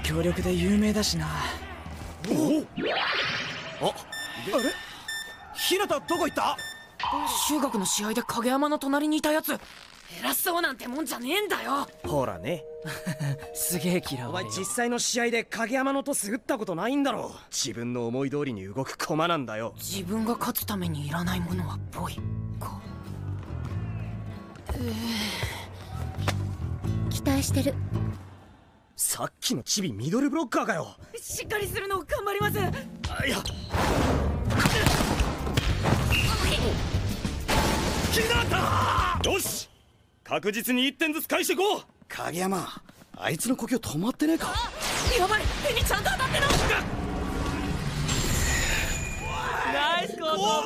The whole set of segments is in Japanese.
強力で有名だしな。 おお、あれ、日向どこ行った？ 中学の試合で影山の隣にいたやつ、偉そうなんてもんじゃねえんだよ。 ほらねすげえ嫌い。 お前実際の試合で影山のトス打ったことないんだろ。自分の思い通りに動く駒なんだよ。 自分が勝つためにいらないものはぽいか。 期待してる。 さっきのチビミドルブロッカーかよ。 しっかりするの頑張ります。 あ、いや、ひなた、よし、確実に1点ずつ返していこう。影山、あいつの呼吸止まってねえか。 やばい、手にちゃんと当たってる。 ナイスコートーブ。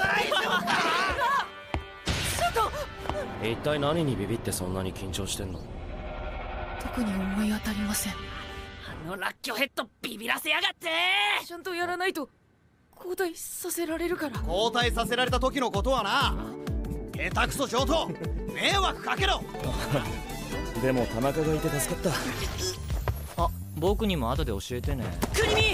ちょっと、 一体何にビビってそんなに緊張してんの？ 特に思い当たりません。 あのラッキョヘッドビビらせやがって。 ちゃんとやらないと交代させられるから。 交代させられた時のことはな、下手くそ上等、迷惑かけろ。 でも田中がいて助かった。あ、僕にも後で教えてね。 クリミ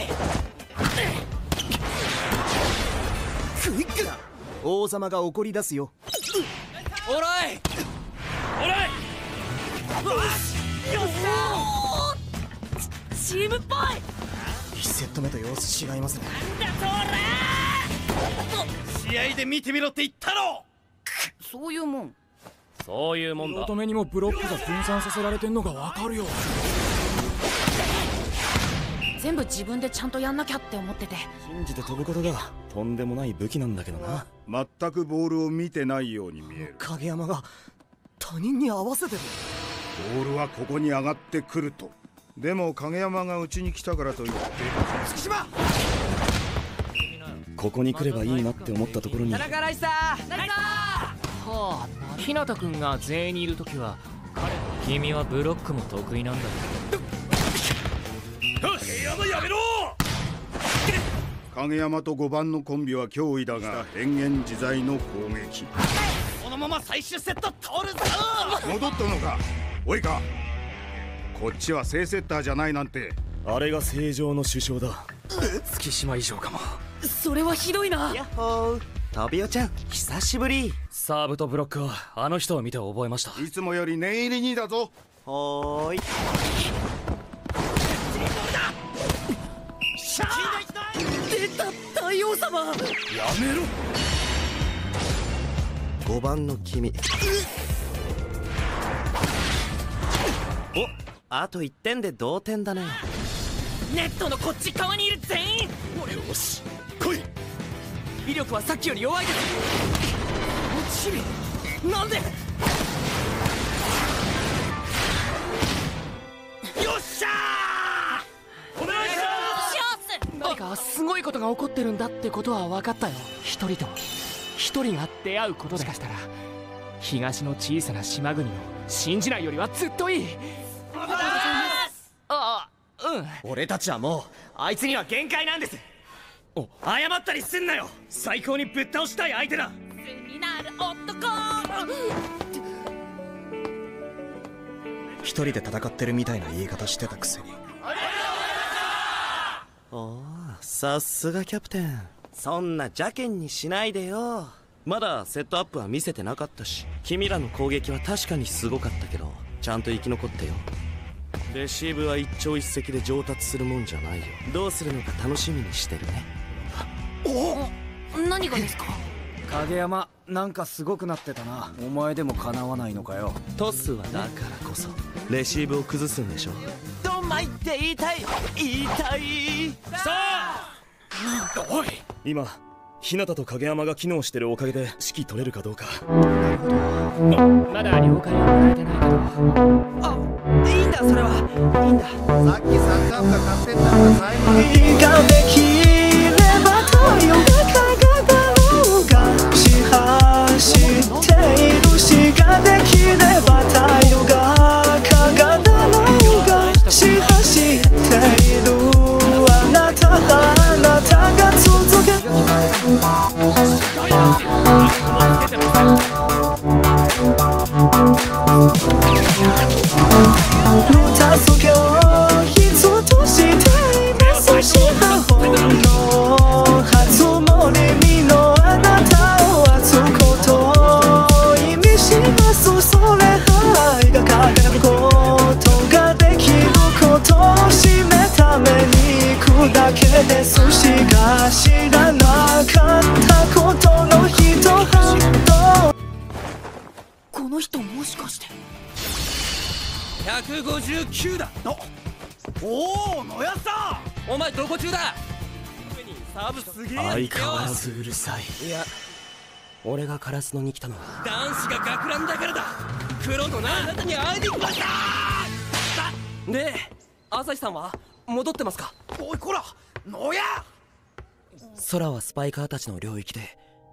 クイックだ。王様が怒り出すよ。 オーライオーライ。よっしゃー、チームっぽい。 1セット目と様子違いますね。 なんだそれ。試合で見てみろって言ったろ。 そういうもん。 そういうもんだ。 乙女にもブロックが分散させられてんのがわかるよ。 全部自分でちゃんとやんなきゃって思ってて。 信じて飛ぶことがとんでもない武器なんだけどな。 全くボールを見てないように見える。 影山が他人に合わせてる。 ボールはここに上がってくると。でも影山がうちに来たからといって月島、 ここに来ればいいなって思ったところに。 田中ライサー。 ナイスはあ、日向君が全員にいるときは君はブロックも得意なんだ。 影山やめろ。 影山と5番のコンビは脅威だが変幻自在の攻撃。 このまま最終セット取るぞ。 戻ったのか。おいか、こっちは正セッターじゃないなんて。 あれが正常の首相だ。 月島以上かも。 それはひどいな。 やっほー、トビオちゃん久しぶり。 サーブとブロックはあの人を見て覚えました。 いつもより念入りにだぞ。 はーい。 シャー。 出た大王様。 やめろ。 5番の君。お、あと1点で同点だね。 ネットのこっち側にいる全員。 よし、来い。 威力はさっきより弱いです。 チビ、なんで。 よっしゃー。お願いします。 何かすごいことが起こってるんだってことは分かったよ。一人と一人が出会うことで。しかしたら東の小さな島国を信じないよりはずっといい。ああ、うん。 俺たちはもうあいつには限界なんです。 謝ったりすんなよ。最高にぶっ倒したい相手だ。 背になる男。 一人で戦ってるみたいな言い方してたくせに。 おお、さすがキャプテン。そんな邪険にしないでよ。まだセットアップは見せてなかったし、君らの攻撃は確かにすごかったけどちゃんと生き残ってよ。レシーブは一朝一夕で上達するもんじゃないよ。どうするのか楽しみにしてるね。 何がですか。 影山なんかすごくなってたな。お前でもかなわないのかよ。 トスはだからこそレシーブを崩すんでしょ。 ドンマイって言いたい。 言いたい。 さあ。 おい、 今日向と影山が機能してるおかげで指揮取れるかどうか。 まだ了解はもらえてないけど。あ、いいんだ、それはいいんだ。 さっきサッカー部が勝ってんだから最後にができれば太陽が輝だろうが、支配しているしができれば太陽が輝だろうが、支配しているあなたが続け見たすけを一つるだけですしか知らなかったことの一半。 この人もしかして 159だ。おお、野谷さん、お前どこ中だ。サーブすげえ。 相変わらずうるさい。いや、俺がカラスノに来たのは男子が学ランだからだ。黒のなあなたに会いに来ました。 で、朝日さんは戻ってますか？ おいこら、野谷。 空はスパイカーたちの領域で。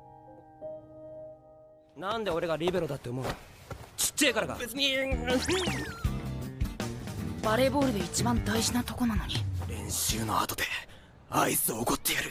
なんで俺がリベロだって思う？ちっちゃいからか。別にバレーボールで一番大事なとこなのに。 練習の後であいつを怒ってやる。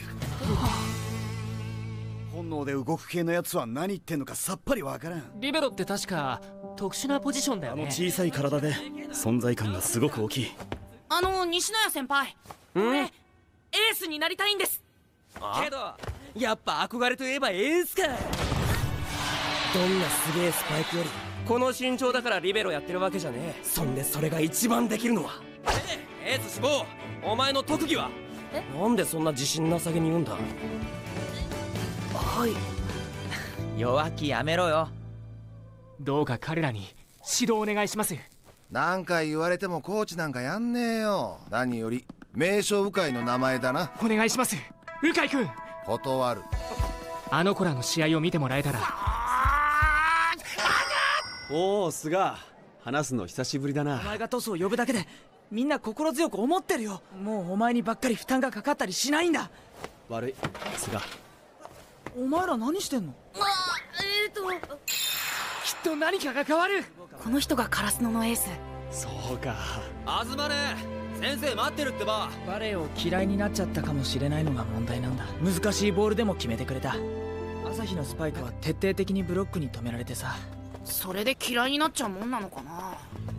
本能で動く系のやつは何言ってんのかさっぱりわからん。 リベロって確か特殊なポジションだよね。 小さい体で存在感がすごく大きい。 西野谷先輩、俺エースになりたいんです。 けどやっぱ憧れといえばエースか。どんなすげえスパイクよりこの身長だからリベロやってるわけじゃねえ。そんでそれが一番できるのはエース志望。お前の特技は？なんでそんな自信なさげに言うんだ？ はい。 弱気やめろよ。 どうか彼らに指導お願いします。 何回言われてもコーチなんかやんねえよ。何より名将鵜飼の名前だな。 お願いします、鵜飼君。 断る。 あの子らの試合を見てもらえたら。 おお、菅、話すの久しぶりだな。 お前がトスを呼ぶだけでみんな心強く思ってるよ。もうお前にばっかり負担がかかったりしないんだ。 悪い、菅。 お前ら何してんの？ きっと何かが変わる。 この人がカラスノのエース。 そうか。 東ね、先生待ってるってば。 バレーを嫌いになっちゃったかもしれないのが問題なんだ。難しいボールでも決めてくれた。朝日のスパイクは徹底的にブロックに止められてさ。 それで嫌いになっちゃうもんなのかな。 なん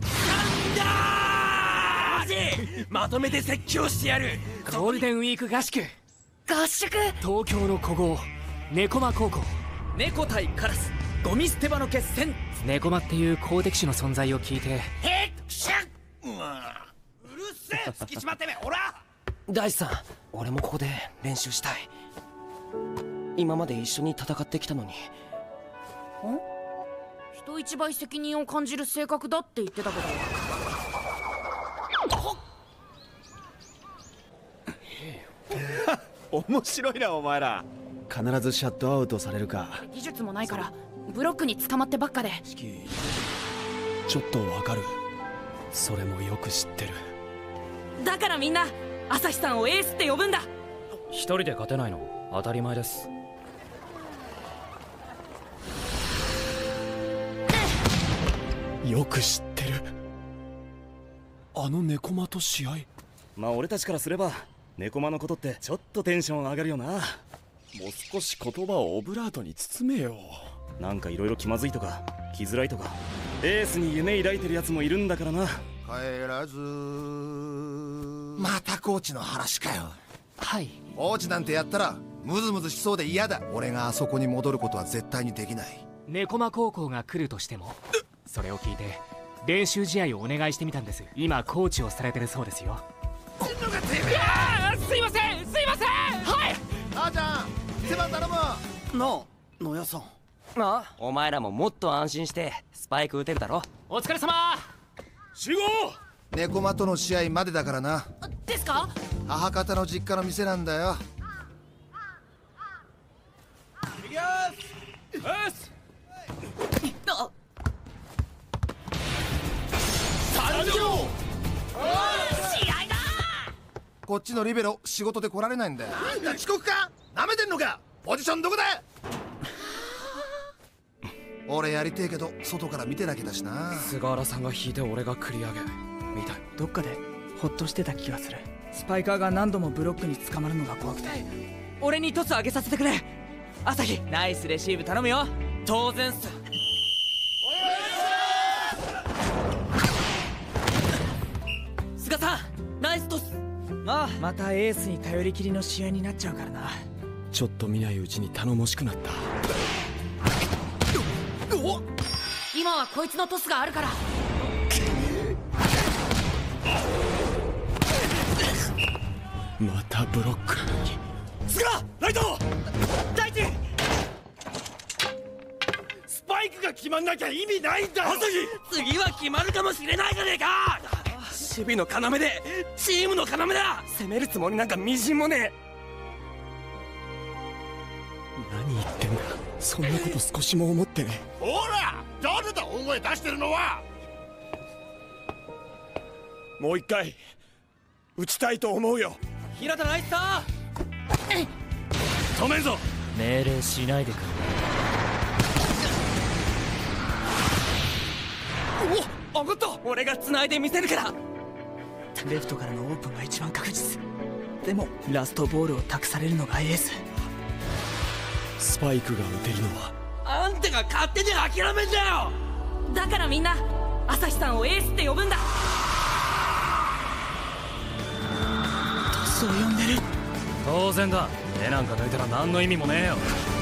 だーまとめて説教してやる。 ゴールデンウィーク合宿。 合宿。 東京の古豪猫間高校。 猫対カラス、ゴミ捨て場の決戦。 猫間っていう好敵手の存在を聞いて。 へっしゃっ、うるせえ、付きしまってめ。ほら大地さん、俺もここで練習したい。今まで一緒に戦ってきたのに。 人一倍責任を感じる性格だって言ってたけど。 面白いなお前ら。必ずシャットアウトされるか。 技術もないからブロックに捕まってばっかで。 ちょっとわかる。それもよく知ってる。 だからみんな朝日さんをエースって呼ぶんだ。 一人で勝てないの当たり前です。 よく知ってる。あの猫間と試合。 まあ俺たちからすれば猫間のことってちょっとテンション上がるよな。 もう少し言葉をオブラートに包めよ。 なんかいろいろ気まずいとか来づらいとかエースに夢抱いてるやつもいるんだからな。 帰らず。またコーチの話かよ。 はい。 コーチなんてやったらムズムズしそうで嫌だ。俺があそこに戻ることは絶対にできない。 猫間高校が来るとしても。それを聞いて練習試合をお願いしてみたんです。今コーチをされてるそうですよ。 すいませんすいません。はい。 あーちゃん、手番頼む。 なあ野谷さん。 お前らももっと安心してスパイク打てるだろ。 お疲れ様。 集合。 猫間との試合までだからな。 ですか？ 母方の実家の店なんだよ。 いきます。 こっちのリベロ仕事で来られないんだよ。なんだ遅刻か？なめてんのか？ポジションどこだ？俺やりてえけど外から見てなきゃだしな。 菅原さんが引いて俺が繰り上げみたい。 どっかでホッとしてた気がする。スパイカーが何度もブロックに捕まるのが怖くて。俺にトス上げさせてくれ。朝日、ナイスレシーブ頼むよ。 当然っす。菅さん、ナイストス。 またエースに頼りきりの試合になっちゃうからな。 ちょっと見ないうちに頼もしくなった。 今はこいつのトスがあるから。 またブロック。 菅ライト大地、スパイクが決まんなきゃ意味ないんだよ。 朝日、 次は決まるかもしれないじゃねえか。守備の要でチームの要だ。攻めるつもりなんかみじんもね何言ってんだ、そんなこと少しも思ってね。 ほら誰だ大声出してるのは。 もう一回打ちたいと思うよ。 平田ナイスさ止めんぞ。 命令しないでくれ。 お、上がった。俺が繋いでみせるから。 レフトからのオープンが一番確実。でもラストボールを託されるのがエース。 スパイクが打てるのはあんたが勝手に諦めんだよ。 だからみんな朝日さんをエースって呼ぶんだ。 トスを呼んでる。 当然だ。手なんか抜いたら何の意味もねえよ。